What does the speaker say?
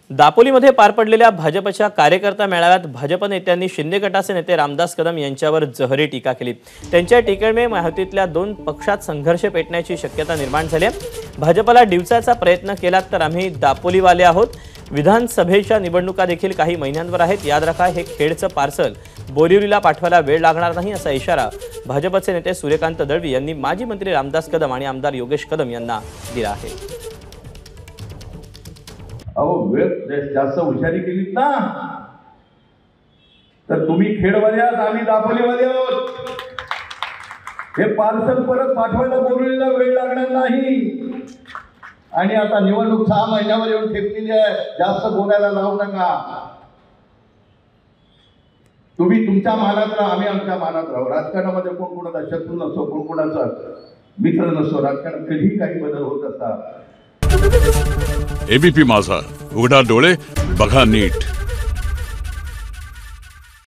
दापोलीमध्ये पार पडलेल्या भाजपच्या कार्यकर्ता मेळाव्यात भाजप नेत्यांनी शिंदे गटाचे नेते रामदास कदम यांच्यावर जहरी टीका केली। त्यांच्या टीकेमुळे महायुतीतल्या दोन पक्षात संघर्ष पेटण्याची शक्यता निर्माण झाली आहे। भाजपला डिवचायचा प्रयत्न केला तर आम्ही दापोलीवाले आहोत। विधानसभेच्या निवडणुका देखील काही महिन्यांवर आहेत। याद राखा, हे खेडचं पार्सल बोरिवलीला पाठवायला वेळ लागणार नाही असा इशारा भाजपचे नेते सूर्यकांत दळवी यांनी माजी मंत्री रामदास कदम आणि आमदार योगेश कदम यांना दिला आहे। अहो वेळ जास्त हुशारी केलीत ना तर तुम्ही खेडवाले आहात, आम्ही दापोलीवाले आहोत। हे पार्सल परत पाठवायला बोरिवलीला वेळ लागणार नाही। आणि आता निवडणूक 6 महिन्यावर येऊन ठेपलेली आहे, जास्त बोलायला लावू नका। तुम्ही तुमच्या मानात राहा, आम्ही आमच्या मानात राहू। राजकारणामध्ये कोण कोणाचा शत्रू नसतो, कोण कोणाचा मित्र नसतो। राजकारणात कधीही काही बदल होत असतात। एबीपी माझा, उघडा डोळे बघा नीट।